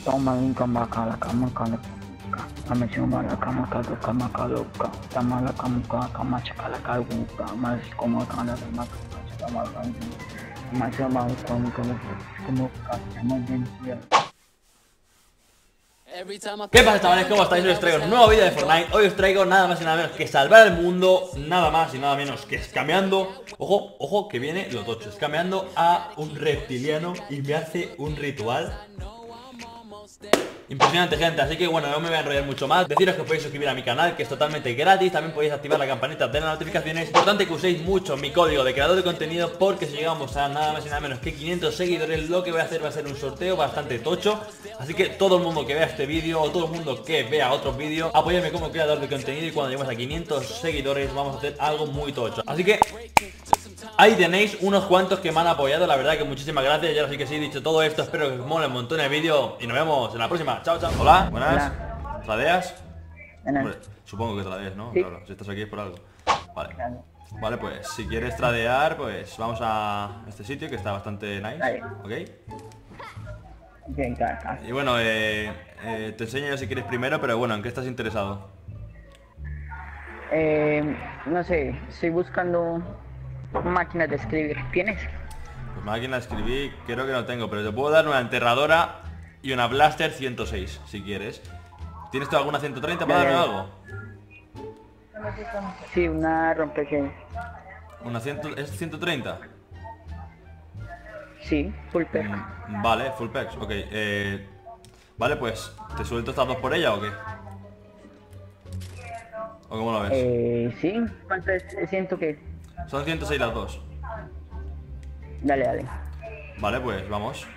Toma linka makala kamakala kama choma la kama kazo kama kaloka tama la kama chakala kaluka mas como kana kama kama kama choma como kama densia. ¿Qué pasa, chavales? ¿Cómo estáis? Hoy os traigo un nuevo vídeo de Fortnite. Hoy os traigo nada más y nada menos que salvar el mundo, nada más y nada menos que escameando. Ojo, ojo, que viene lo tocho. Escameando a un reptiliano y me hace un ritual impresionante, gente, así que bueno, no me voy a enrollar mucho más. Deciros que podéis suscribir a mi canal, que es totalmente gratis. También podéis activar la campanita de las notificaciones. Es importante que uséis mucho mi código de creador de contenido, porque si llegamos a nada más y nada menos que 500 seguidores, lo que voy a hacer va a ser un sorteo bastante tocho. Así que todo el mundo que vea este vídeo, o todo el mundo que vea otros vídeos, apoyarme como creador de contenido. Y cuando lleguemos a 500 seguidores vamos a hacer algo muy tocho. Así que ahí tenéis unos cuantos que me han apoyado, la verdad que muchísimas gracias. Y ahora sí que sí, dicho todo esto, espero que os mole un montón el vídeo y nos vemos en la próxima. Chao, chao. Hola, buenas. Hola. ¿Tradeas? Buenas. Hombre, supongo que tradeas, ¿no? Sí. Claro, si estás aquí es por algo. Vale. Claro. Vale, pues si quieres tradear, pues vamos a este sitio que está bastante nice. Vale. ¿Ok? Bien, claro. Y bueno, te enseño yo si quieres primero, pero bueno, ¿en qué estás interesado? No sé, estoy buscando máquinas de escribir. ¿Tienes? Pues máquina de escribir creo que no tengo, pero te puedo dar una enterradora y una blaster 106, si quieres. ¿Tienes tú alguna 130 para darme algo? Sí, una rompecabezas. ¿Una 100, es 130? Sí, full pack. Vale, full packs, ok. Vale, pues, ¿te suelto estas dos por ella o qué? ¿O cómo lo ves? Sí, ¿cuánto es? Siento que... Son 106 las dos. Dale, dale. Vale, pues, vamos.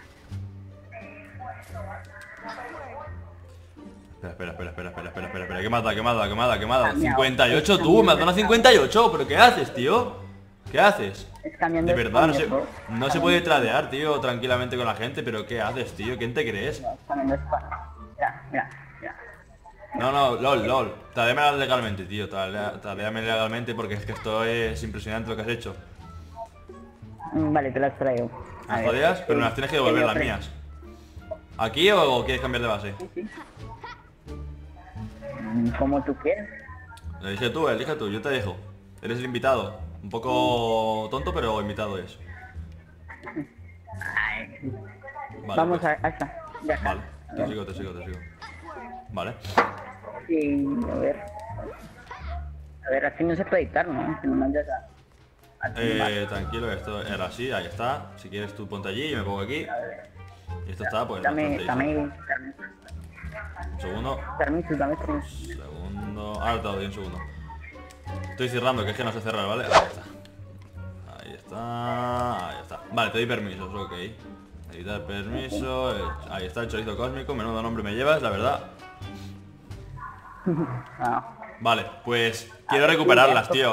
Espera. ¿Qué mata? 58, tú, me has dado una 58. ¿Pero qué haces, tío? ¿Qué haces? Es cambiando De verdad, español, no se puede tradear, tío, tranquilamente con la gente. ¿Pero qué haces, tío? ¿Quién te crees? Cambiando español. Mira. No, LOL. Tradeame legalmente, tío. Tradeame legalmente porque es que esto es impresionante lo que has hecho. Vale, te las traigo. ¿Las tradeas? Pero me las tienes que devolver, las mías. ¿Aquí o quieres cambiar de base? Sí. Como tú quieras. Elige tú, yo te dejo. Eres el invitado. Un poco tonto, pero invitado es. Vale, Vamos pues. a esta. Ya. Vale, te sigo. Vale. Y a ver, aquí no se puede editar, ¿no? Que no mandas a Tranquilo, esto era así, ahí está. Si quieres tú ponte allí, yo me pongo aquí. Y esto está, pues dame, bastante easy. Un segundo. permiso. Segundo. Ahora te doy un segundo. Estoy cerrando, que es que no sé cerrar, ¿vale? Ahí está. Vale, te doy permisos, ok. Editar permiso. Ahí está el chorizo cósmico. Menudo nombre me llevas, la verdad. Vale, pues quiero recuperarlas, tío.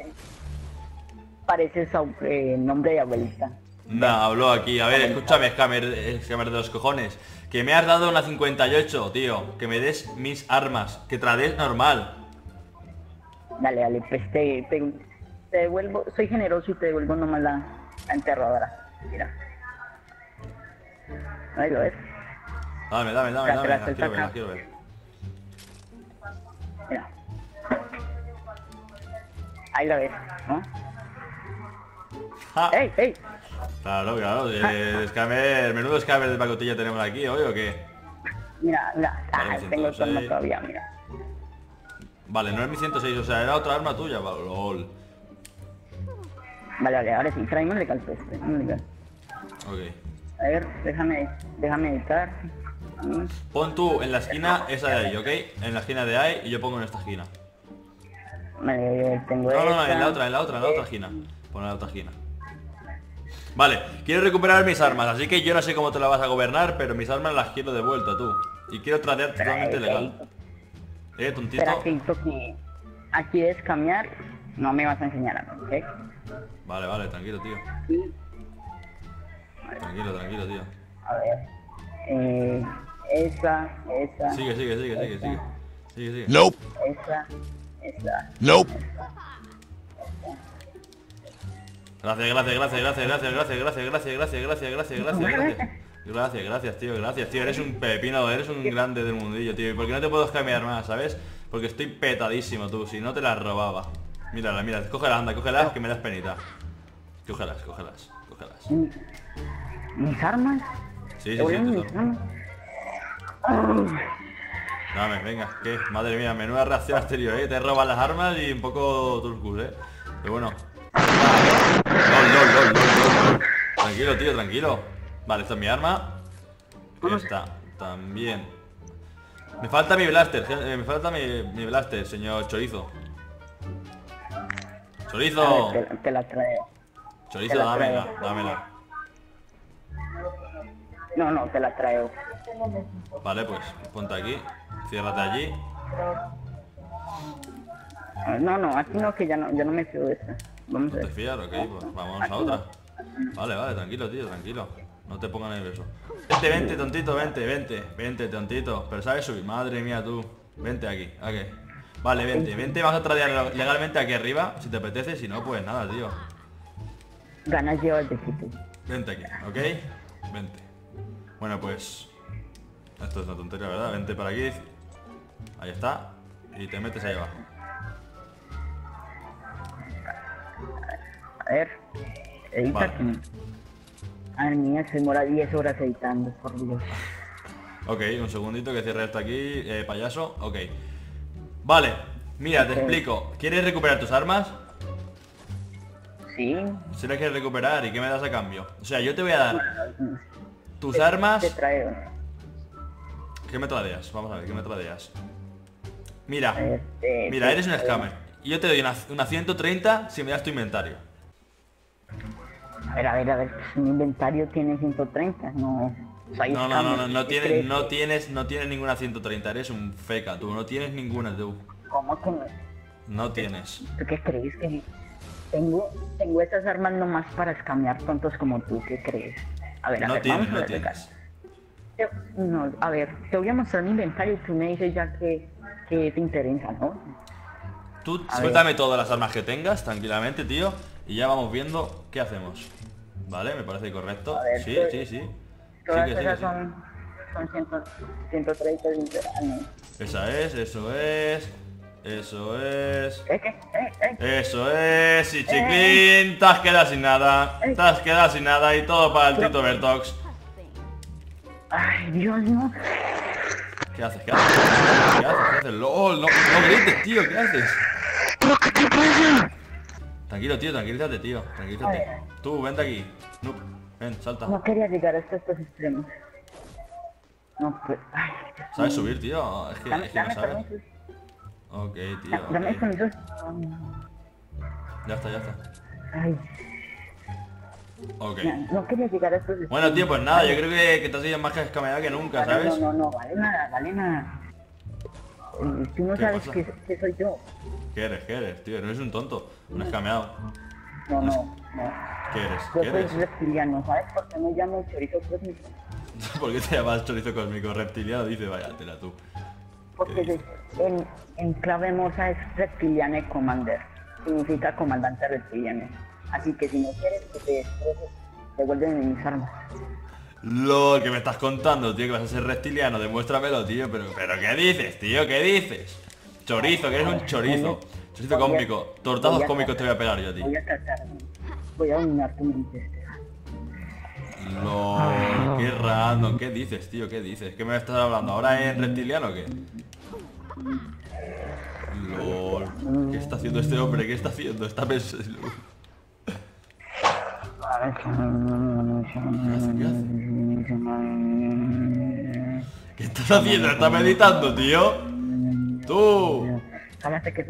Parece nombre de abuelita. No, habló aquí. A ver, escúchame, scammer de los cojones. Que me has dado una 58, tío. Que me des mis armas. Que trades normal. Dale, pues te devuelvo, soy generoso y te devuelvo nomás la enterradora. Mira. Ahí lo ves. Dame, las quiero ver. Mira. Ahí la ves, ¿no? Ja. ¡Ey! Claro, scammer, menudo scammer de pacotilla tenemos aquí, ¿hoy o qué? Mira. Vale, Tengo 106. turno todavía, mira. Vale, no es mi 106, o sea, era otra arma tuya, vale, lol. Vale, ahora sí, tráeme un legal pues, Ok. A ver, déjame editar. Pon tú en la esquina esa de ahí, ¿ok? En la esquina de ahí y yo pongo en esta esquina. Tengo No, esta. en la otra esquina. Pon en la otra esquina. Vale, quiero recuperar mis armas, así que yo no sé cómo te la vas a gobernar, pero mis armas las quiero de vuelta, tú. Y quiero tradear totalmente legal. Tontito. Espera, que aquí de escamear no me vas a enseñar a mí, ¿ok? Vale, tranquilo, tío. Tranquilo, tío. A ver. Esa. Sigue. Nope. Esa. Nope. Gracias. Gracias, gracias, tío, gracias, tío. Eres un pepino, eres un grande del mundillo, tío. ¿Y por qué no te puedo cambiar más, sabes? Porque estoy petadísimo, tú. Si no te las robaba. Mírala, mira, cógelas, anda, cógelas, que me das penita. Cógelas, cógelas, cógelas. ¿Mis armas? Sí, sí, sí, mis armas. Dame, venga, que madre mía, menuda reacción has tenido, te roban las armas y un poco turcus, pero bueno. LOL. Tranquilo, tío, tranquilo. Vale, esta es mi arma. Esta también. Me falta mi blaster, me falta mi blaster, señor Chorizo. Chorizo. Te la traigo. Chorizo, dámela, dámela. No, te la traigo. Vale, pues ponte aquí. Ciérrate allí. No, aquí no, que ya no me fío de esta. Vamos a ¿No te ver. fías? Ok, pues vamos a otra. Vale, tranquilo, tío, tranquilo. No te pongas nervioso. Vente, tontito, vente, tontito. Pero sabes subir, madre mía tú. Vente aquí, aquí. Vale, vente, vamos a tradear legalmente aquí arriba, si te apetece, si no, pues nada, tío. Ganas llevas de sitio. Vente aquí, ¿ok? Vente. Bueno, pues... Esto es una tontería, ¿verdad? Vente para aquí. Ahí está. Y te metes ahí abajo. A ver, edita Vale. aquí. Ay, mía, se demora 10 horas editando, por Dios. Ok, un segundito que cierre esto aquí, payaso. Ok. Vale, mira, te explico. ¿Quieres recuperar tus armas? Sí. Si las quieres recuperar, ¿y qué me das a cambio? O sea, yo te voy a dar tus armas. Te traigo. ¿Qué me tradeas? Vamos a ver, ¿qué me tradeas? Mira, Este, mira, eres un scammer. Y yo te doy una 130 si me das tu inventario. A ver, mi inventario tiene 130, no... soy scammer, No ¿qué tienes, crees? no tienes ninguna 130, eres un feca, tú, no tienes ninguna, tú. ¿Cómo que no? No tienes. ¿Tú qué crees que tengo esas armas nomás para escamear tontos como tú? ¿Qué crees? A ver, No vamos tienes, a no ver, tienes. No, a ver, te voy a mostrar mi inventario y tú me dices ya que te interesa, ¿no? Tú A suéltame todas las armas que tengas, tranquilamente, tío, y ya vamos viendo qué hacemos. Vale, me parece correcto. A ver, Sí. todas Sí, que esas sí. son 130 literalmente. Esa es, eso es. Eso es. ¿Qué? Eso es, y chiclín, te has quedado sin nada. Te has quedado sin nada y todo para el Tito Bertox. Ay, Dios, no. ¿Qué haces? ¿Qué haces? ¿Qué haces? LOL, no grites, tío, ¿qué haces? ¿Pero qué te pasa? Tranquilo, tío, tranquilízate, tío, tranquilízate. Tú, vente aquí. Noob, ven, salta. No quería llegar hasta estos extremos. No, pues... Ay, ¿Sabes subir, tío? Es que no dame sabes. permiso. Ok, tío, Dame ok. permiso. Ya está. Ay, Ok. no quería llegar a estos extremos. Bueno, tío, pues nada, yo creo que te has ido más escameado que nunca, ¿sabes? No, vale nada. Tú no ¿Qué sabes pasa? que soy yo. ¿Qué eres, tío? No eres un tonto, un escameado. No. ¿Qué eres? Yo ¿Qué soy eres? reptiliano, ¿sabes por qué me llamo chorizo cósmico? ¿Por qué te llamas chorizo cósmico reptiliano? Dice, vaya, tela tú. Porque en clave morsa es reptiliane commander. Significa comandante reptiliano. Así que si no quieres que te destroces, devuélveme mis armas. Lo que me estás contando, tío, que vas a ser reptiliano, demuéstramelo, tío. Pero ¿qué dices, tío? ¿Qué dices? Chorizo, que eres un chorizo. Chorizo cósmico. Tortazos cómicos te voy a pegar yo a ti. Voy a dominar tu mente. LOL, qué random. ¿Qué dices, tío? ¿Qué dices? ¿Qué me estás hablando? ¿Ahora en reptiliano o qué? LOL. ¿Qué está haciendo este hombre? ¿Qué está haciendo? Está pensando... ¿Qué estás haciendo? ¿Estás meditando, tío? ¡Tú! Cállate que te...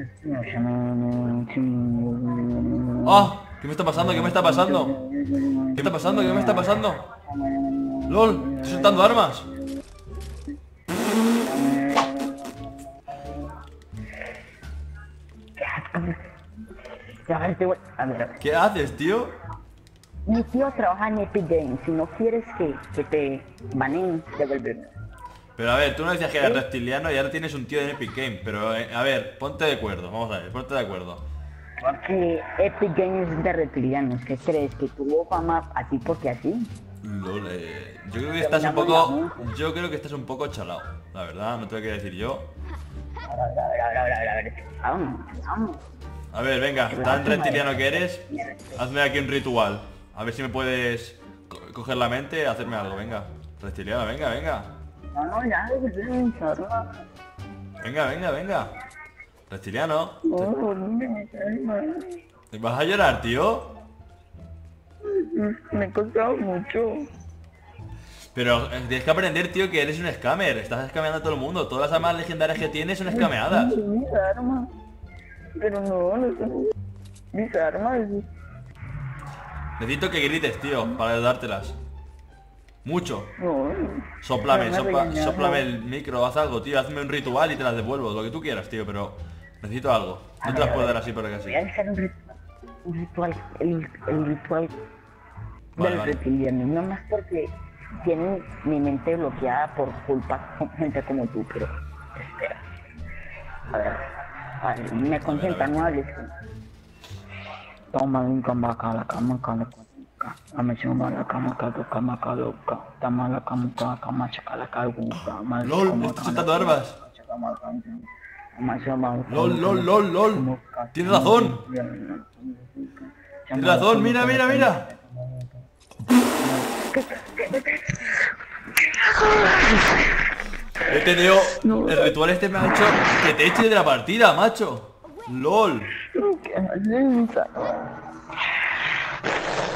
¡Ah! ¿Qué me está pasando? ¿Qué me está pasando? ¿Qué está pasando? ¿Qué me está pasando? ¡Lol! ¡Estoy soltando armas! A ver, ¿Qué haces, tío? mi tío trabaja en Epic Games. Si no quieres que te baneen, devuélveme. Pero a ver, tú no decías que eras reptiliano y ahora tienes un tío en Epic Game. Pero, a ver, ponte de acuerdo. Vamos a ver, ponte de acuerdo. Porque Epic Games es de reptilianos. ¿Qué crees? ¿Que tuvo fama así porque así? LOL, Yo creo que estás un poco... Yo creo que estás un poco chalado. La verdad, no te lo quiero decir yo. A ver. Vamos. A ver, venga, tan reptiliano que eres. Hazme aquí un ritual. A ver si me puedes coger la mente, hacerme algo, venga. Reptiliano, venga. No, ya, desarma. Venga. Reptiliano. No, me calma. ¿Vas a llorar, tío? Me ha costado mucho. Pero tienes que aprender, tío, que eres un scammer. Estás escameando a todo el mundo. Todas las armas legendarias que tienes son escameadas. Mis armas. Pero no son mis armas. Necesito que grites, tío, para dártelas. Mucho. No. Sóplame No. el micro, haz algo, tío. Hazme un ritual y te las devuelvo. Lo que tú quieras, tío, pero necesito algo. No te las puedo dar así porque así. Voy a hacer un ritual. El ritual Vale, del vale. reptiliano. No más porque tienen mi mente bloqueada por culpa de gente como tú, pero espera. A ver, me concentra, no hables. Toma un camaca, la camaca, la mechuma, la camaca, la camaca, loca. Tama la camaca, camacha, la calguca. LOL, me estás soltando armas. LOL. Tienes razón. Tienes razón, mira. He tenido... El ritual este me ha hecho que te eche de la partida, macho. LOL. ¿Qué haces?